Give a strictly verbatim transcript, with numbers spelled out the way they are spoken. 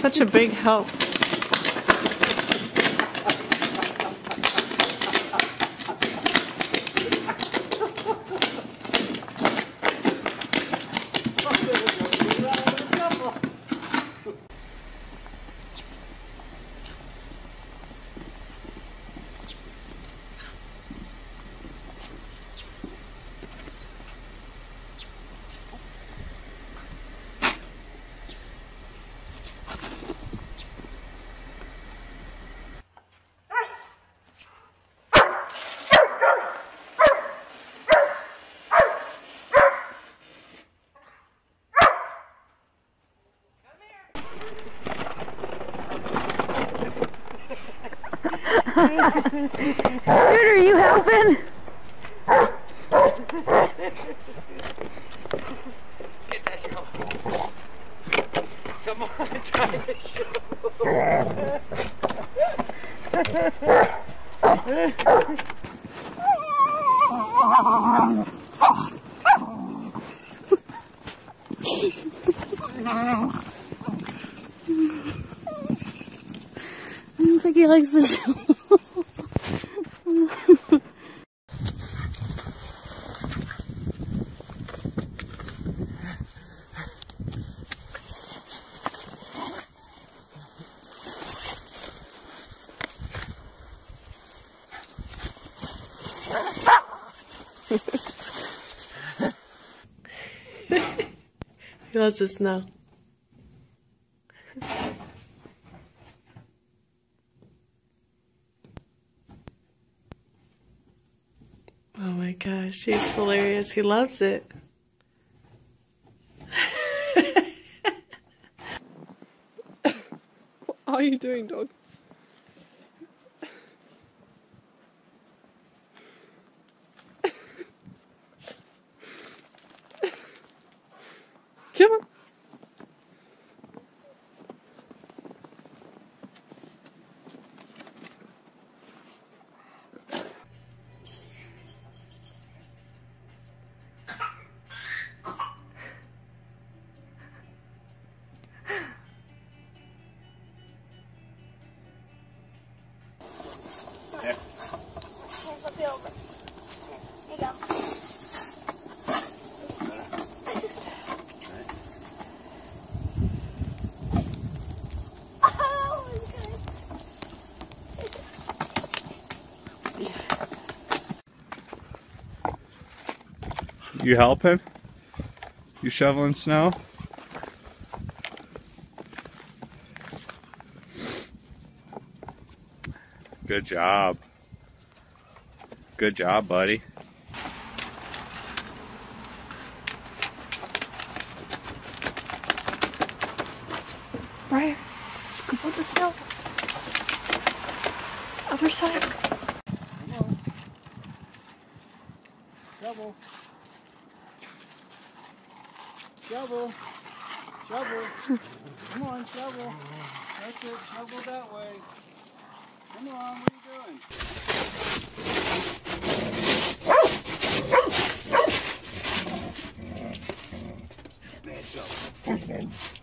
such a big help. Dude, are you helping? Get that shovel. Come on, try to shovel. I don't think he likes the shovel. He loves the snow. Oh my gosh, he's hilarious. He loves it. What are you doing, dog? Come on. Yeah. Flip it over. Here you go. You helping? You shoveling snow? Good job. Good job, buddy. Briar, scoop up the snow. Other side. Come on. Shovel. Shovel. Shovel. Come on, shovel. That's it. Shovel that way. Come on, what are you doing? Bad shovel.